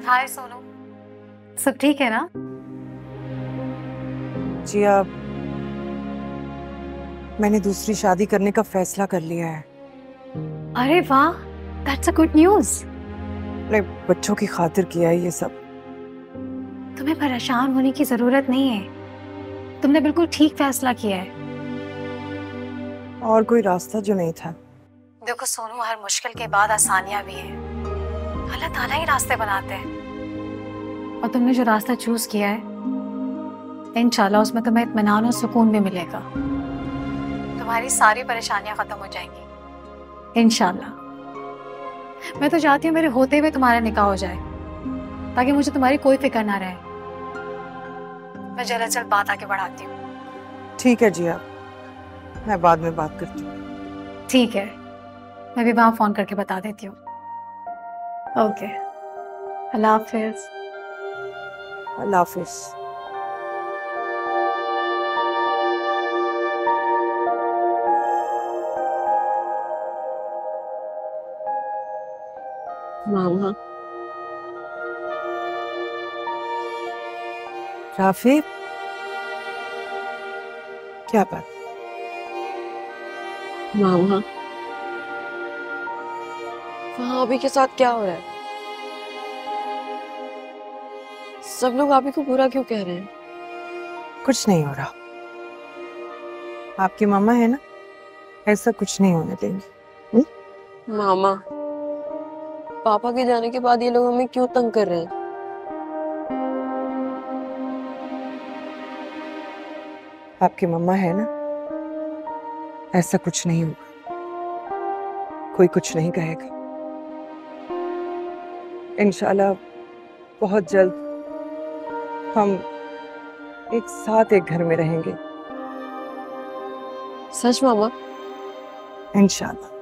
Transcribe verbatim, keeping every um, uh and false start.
हाय सोनू, सब ठीक है ना? जी आप, मैंने दूसरी शादी करने का फैसला कर लिया है। अरे वाह, दैट्स अ गुड न्यूज़। अपने बच्चों की खातिर किया है ये सब। तुम्हें परेशान होने की जरूरत नहीं है, तुमने बिल्कुल ठीक फैसला किया है। और कोई रास्ता जो नहीं था। देखो सोनू, हर मुश्किल के बाद आसानियां भी हैं। अल्लाह ताला ही रास्ते बनाते हैं। और तुमने जो रास्ता चूज किया है, इंशाल्लाह उसमें तुम्हें इत्मीनान और सुकून भी मिलेगा। तुम्हारी सारी परेशानियां खत्म हो जाएंगी इंशाल्लाह। मैं तो चाहती हूँ मेरे होते हुए तुम्हारा निकाह हो जाए, ताकि मुझे तुम्हारी कोई फिक्र ना रहे। मैं जल्द से जल्द बात आगे बढ़ाती हूँ। ठीक है जी आप, मैं बाद में बात करती हूँ। ठीक है, मैं भी वहां फोन करके बता देती हूँ। ओके, अल्लाह हाफिज। अल्लाह हाफिज। मामा, राफी, क्या बात? मामा, वहाँ अभी के साथ क्या हो रहा है? सब लोग आप ही को बुरा क्यों कह रहे हैं? कुछ नहीं हो रहा। आपकी मामा है ना, ऐसा कुछ नहीं होने देंगे। मामा, पापा के जाने के बाद ये लोग हमें क्यों तंग कर रहे हैं? आपकी मम्मा है ना, ऐसा कुछ नहीं होगा। कोई कुछ नहीं कहेगा। इंशाल्लाह बहुत जल्द हम एक साथ एक घर में रहेंगे। सच मामा? इंशाल्लाह।